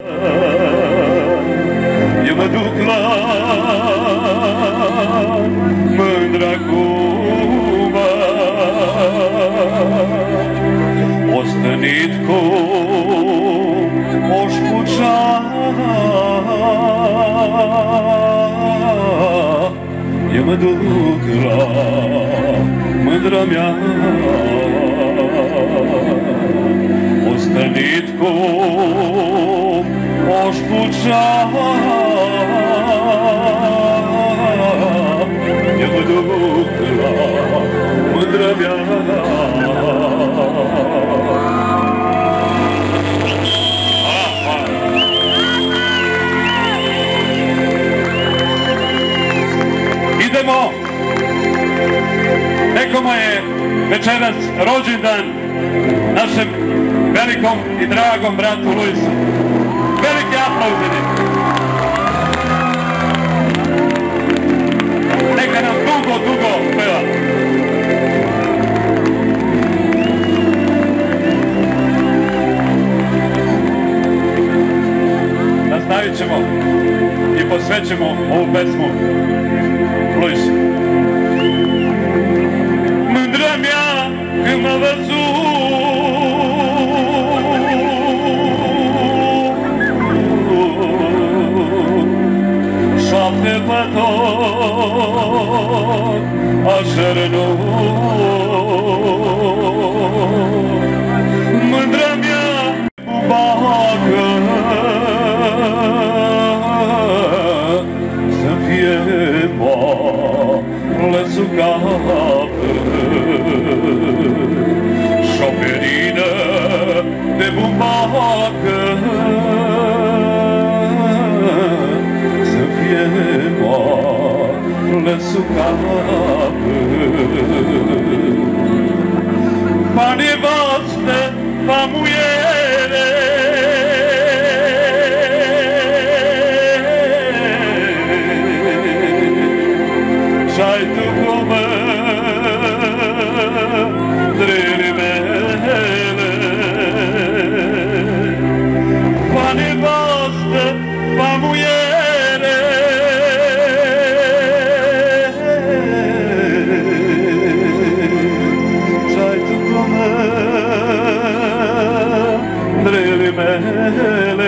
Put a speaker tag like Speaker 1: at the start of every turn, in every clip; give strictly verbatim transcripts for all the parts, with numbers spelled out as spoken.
Speaker 1: Eu mă duc la mândra Cuba, ostenit cu oșpuceana. Eu mă duc la mândra mea, ostenit cu oșpuceana. Eu mă duc la mândra mea. Idemo! Nekome je večeras rođendan našem velikom i dragom bratu Luisu. Veliki aplauzini! Neka nam dugo, dugo peva. Nastavit ćemo i posvećemo ovu pesmu Luisu. Mândră-mi ea când m-a văzut, șapte pe tot așernut. Mândră-mi ea bubacă să fie moale sub cap, șoperină de bubacă să fie moale sub cap. Pa nevastă, pa muiere, și-ai tu cu mândrele mele. Pa nevastă, pa muiere, și-ai tu cu mândrele mele.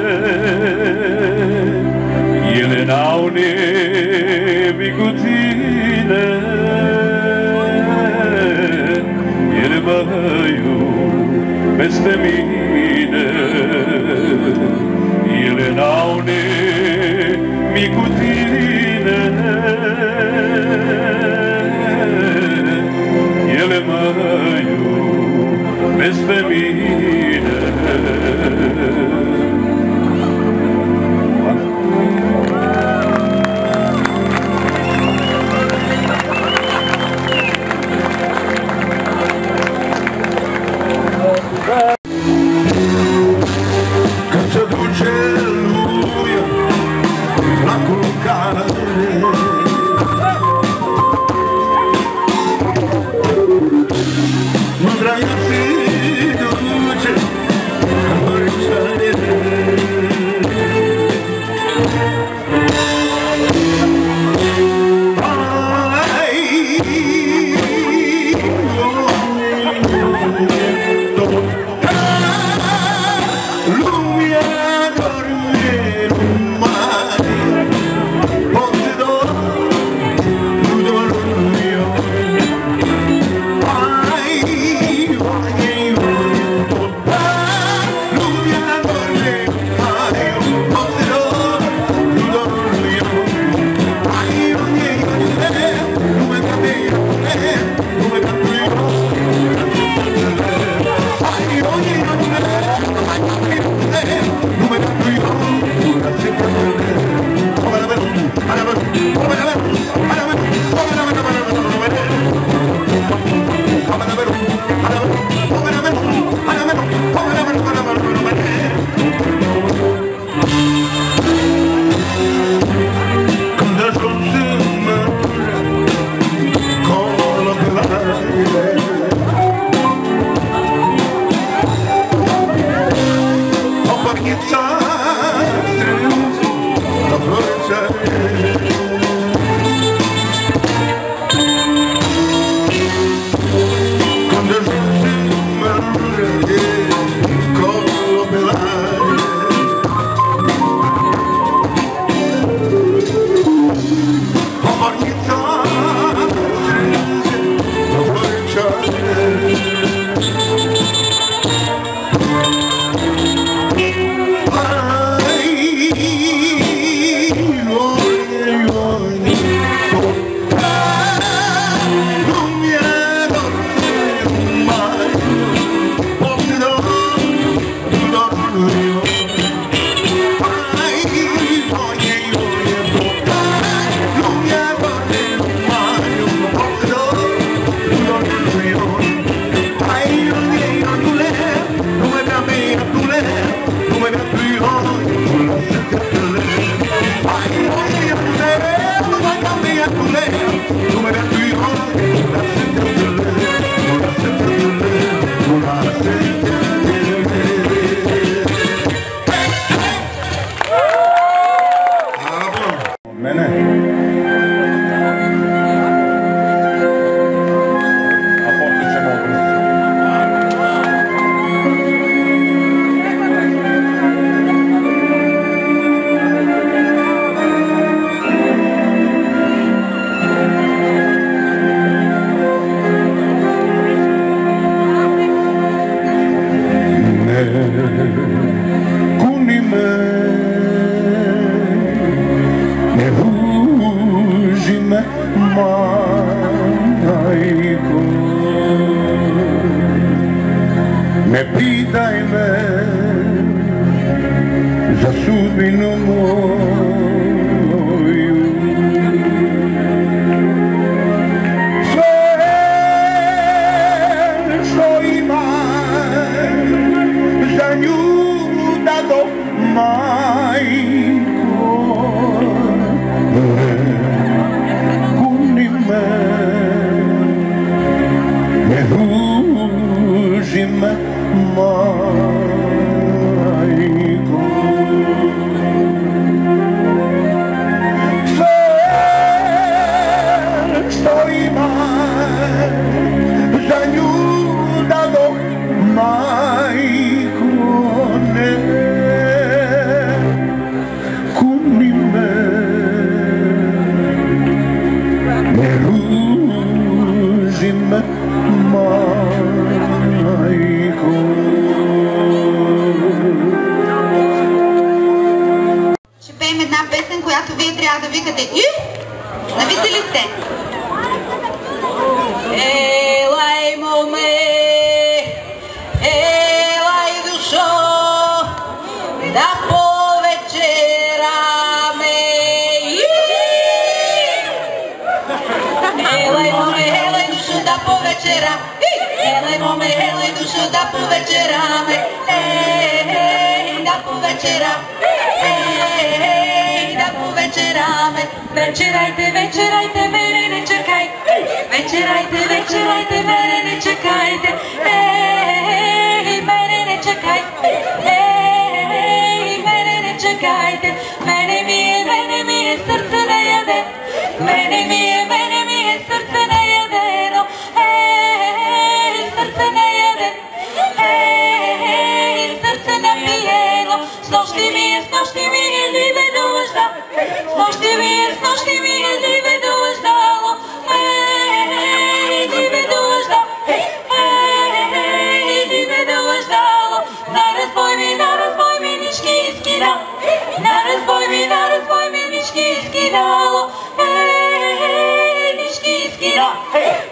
Speaker 1: Ele n-au nimic cu tine, ele mă iubesc pe mine. Ele n-au nimic cu tine, ele mă iubesc pe mine.
Speaker 2: Când se duce lumea la culcare, Ne pitaj me za sudbinu moju. Sve što imam za nju dado, majko, kuni me, ne tuži me, majko. Sve što imam za nju dadoh, majko, ne kuni me, ne ruži me, majko.
Speaker 3: Ще пеем една песен, която вие трябва да викате И! Навите ли сте? Елай, моме, елай, душо, да повечераме. Елай, моме, елай, душо, да повечера. Елай, моме, елай, душо, да повечераме. Ей, да повечера. Ей, да повечераме. Вечерайте, вечерайте, мене не чакайте. Вечерайте, вечерайте, мене не чакайте. Ей, мене не чакайте. Ей, мене не чакайте. Мене ми е, мене ми е сърце на яде. Мене ми е, мене ми е сърце на ядено. Ей, сърце на яде. Ей, сърце на пиено. С нощи ми е, с нощи ми е ливе дожда. С нощи ми е, с нощи ми е ливе дождало. Ей, ливе дожда. Ей, ливе дождало. На разбой ми, на разбой ми нишки изкидал. На разбой ми, на разбой ми нишки изкидало. Ей, нишки изкидал.